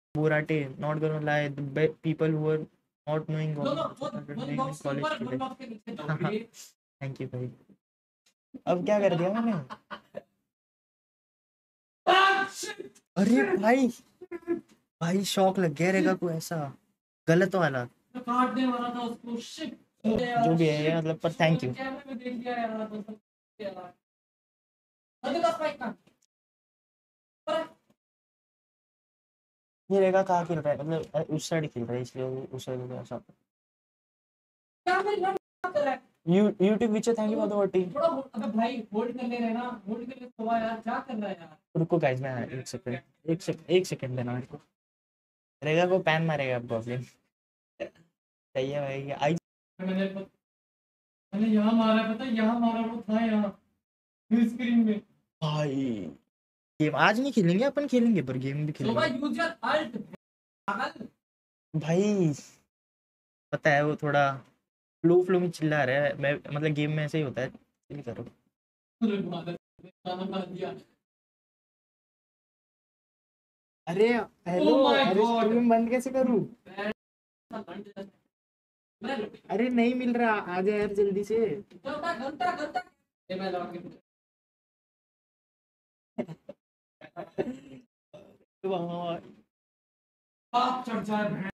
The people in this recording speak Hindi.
Burate, not gonna lie, the people who are not knowing college के लिए। थैंक यू भाई। अब क्या कर दिया मैंने? अरे भाई भाई शौक लग गया रहेगा कोई ऐसा गलत वाला काटने वाला था उसको। शिट जो भी है मतलब, पर थैंक यू। कैमरे में देख लिया यार। ये रहेगा कहाँ खेल रहा है, मतलब उस साइड खेल रहा है इसलिए उस साइड ऐसा। YouTube which thank you for the voting. अबे भाई होल्ड कर ले रहे ना, होल्ड कर ले तो यार, क्या कर रहा है यार? रुको गाइस, मैं एक सेकंड देना मेरे को। रहेगा को पैन मारेगा प्रॉब्लम। सही है भाई। आई मैंने यहाँ मारा, पता है यहाँ मारा, वो था यहाँ स्क्रीन में। भाई गेम आज नहीं खेलेंगे अपन, खेलेंगे पर गेम भी खेलेंगे भाई। पता है वो थोड़ा फ्लो में चिल्ला रहा है, मैं मतलब गेम में ऐसे ही होता है। चिल करो। अरे हेलो, अरे स्ट्रीम बंद कैसे करूं? अरे नहीं मिल रहा, आ जा यार जल्दी से। आप चढ़ जाए